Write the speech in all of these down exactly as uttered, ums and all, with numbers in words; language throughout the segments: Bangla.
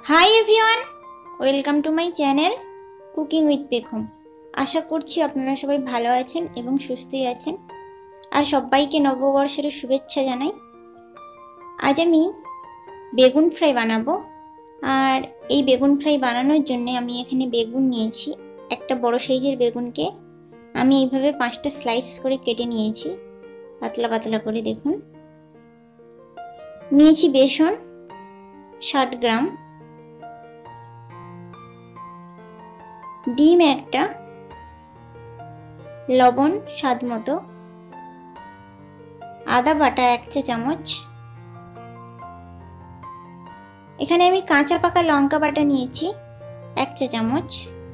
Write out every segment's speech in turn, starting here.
High everyone, welcome to my channel cooking with Begum. আশা করছি আপনারা সবাই ভালো আছেন এবং সুস্থই আছেন, আর সবাইকে নববর্ষের শুভেচ্ছা জানাই। আজ আমি বেগুন ফ্রাই বানাবো, আর এই বেগুন ফ্রাই বানানোর জন্য আমি এখানে বেগুন নিয়েছি। একটা বড় সাইজের বেগুনকে আমি এইভাবে পাঁচটা স্লাইস করে কেটে নিয়েছি, পাতলা পাতলা করে। দেখুন, নিয়েছি বেসন ষাট গ্রাম, ডিম একটা, লবণ স্বাদ মতো, আদা বাটা এক চা চামচ, এখানে আমি কাঁচা পাকা লঙ্কা বাটা নিয়েছি এক চা চামচ,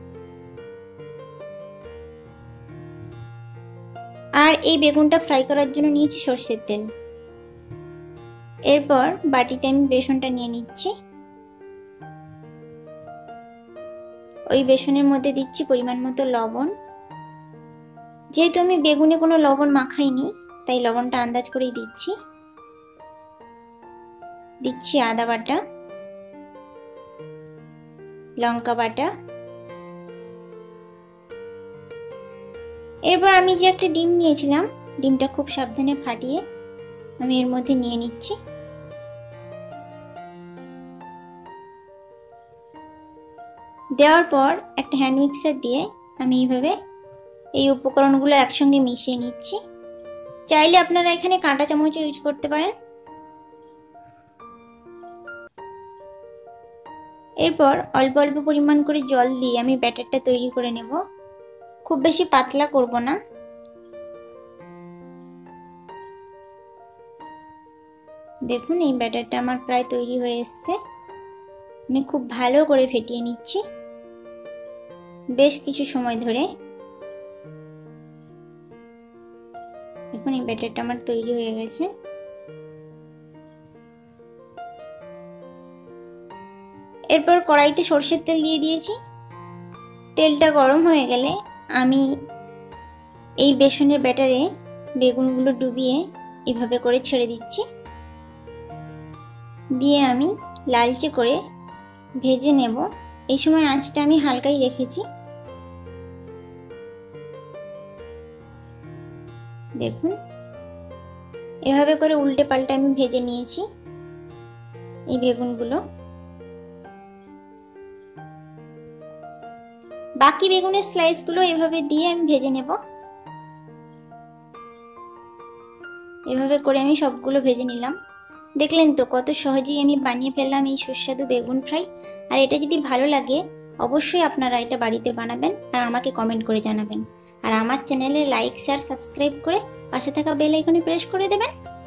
আর এই বেগুনটা ফ্রাই করার জন্য নিয়েছি সর্ষের তেল। এরপর বাটিতে আমি বেসনটা নিয়ে নিচ্ছি। ওই বেসনের মধ্যে দিচ্ছি পরিমাণ মতো লবণ। যেহেতু আমি বেগুনে কোনো লবণ মাখাইনি, তাই লবণটা আন্দাজ করেই দিচ্ছি। দিচ্ছি আদা বাটা, লঙ্কা বাটা। এরপর আমি যে একটা ডিম নিয়েছিলাম, ডিমটা খুব সাবধানে ফাটিয়ে আমি এর মধ্যে নিয়ে নিচ্ছি। দেওয়ার পর একটা হ্যান্ড মিক্সার দিয়ে আমি এইভাবে এই উপকরণগুলো একসঙ্গে মিশিয়ে নিচ্ছি। চাইলে আপনারা এখানে কাঁটা চামচ ইউজ করতে পারেন। এরপর অল্প অল্প পরিমাণ করে জল দিয়ে আমি ব্যাটারটা তৈরি করে নেব। খুব বেশি পাতলা করব না। দেখুন, এই ব্যাটারটা আমার প্রায় তৈরি হয়ে এসছে। আমি খুব ভালো করে ফেটিয়ে নিচ্ছি বেশ কিছু সময় ধরে। দেখুন, এই ব্যাটারটা আমার তৈরি হয়ে গেছে। এরপর কড়াইতে সর্ষের তেল দিয়ে দিয়েছি। তেলটা গরম হয়ে গেলে আমি এই বেসনের ব্যাটারে বেগুনগুলো ডুবিয়ে এভাবে করে ছেড়ে দিচ্ছি। দিয়ে আমি লালচে করে ভেজে নেব। এই সময় আঁচটা আমি হালকাই রেখেছি। দেখুন, এভাবে করে উল্টে পাল্টে আমি ভেজে নিয়েছি এই বেগুনগুলো। বাকি বেগুনের স্লাইসগুলো এভাবে দিয়ে আমি ভেজে নেব। এভাবে করে আমি সবগুলো ভেজে নিলাম। দেখলেন তো কত সহজেই আমি বানিয়ে ফেললাম এই সুস্বাদু বেগুন ফ্রাই। আর এটা যদি ভালো লাগে অবশ্যই আপনারা এটা বাড়িতে বানাবেন আর আমাকে কমেন্ট করে জানাবেন। আর আমার চ্যানেলে লাইক শেয়ার সাবস্ক্রাইব করে পাশে থাকা বেল আইকনে প্রেস করে দেবেন।